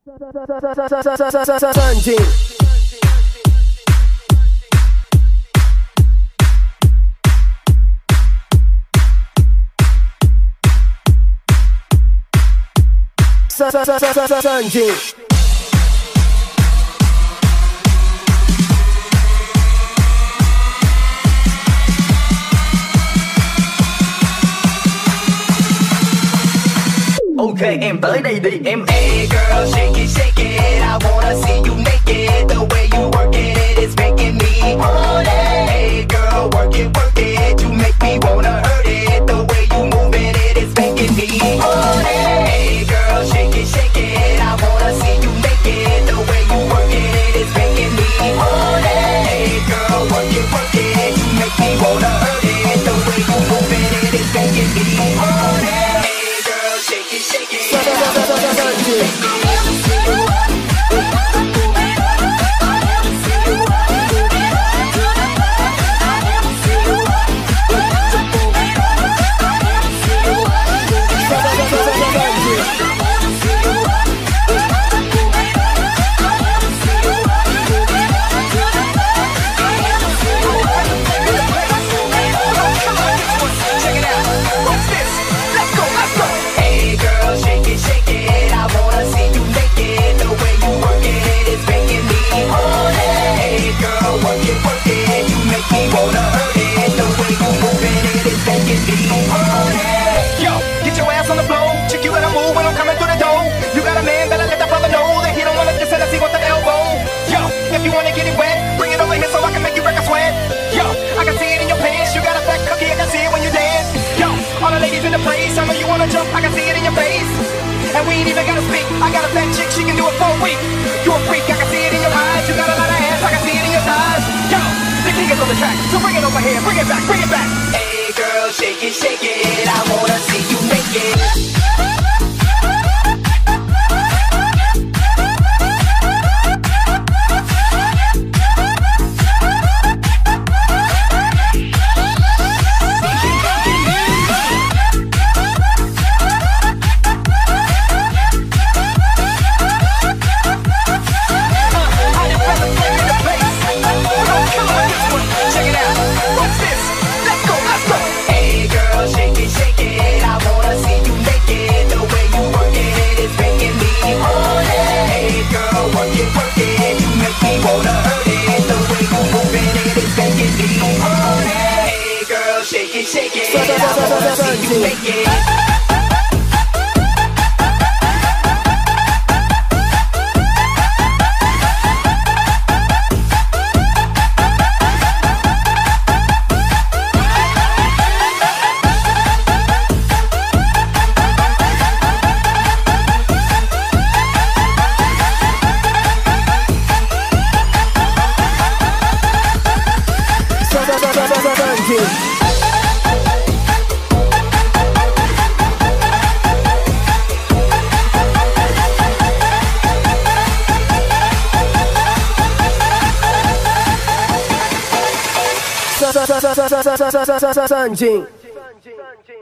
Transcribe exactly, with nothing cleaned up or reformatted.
Sanjing. Sanjing. Ok em tới đây đi em. Hey girl, shake it, shake it. I wanna see you naked. The way you work it, it is making me horny. Hey girl, work it, work it. You make me wanna hurt it. The way you move it, it is making me horny. Hey girl, shake it, shake it. I wanna see you naked. The way you work it, it is making me horny. Hey girl, work it, work it. You make me wanna hurt it. The way you move it, it is making me horny. Shake it, shake it. I know you wanna jump, I can see it in your face. And we ain't even gotta speak. I got a fat chick, she can do it for a week. You a freak, I can see it in your eyes. You got a lot of ass, I can see it in your thighs. Yo, the king is on the track, so bring it over here, bring it back, bring it back. Hey girl, shake it, shake it. I wanna see you make it. Shake it, I wanna see you make it. Sanjing.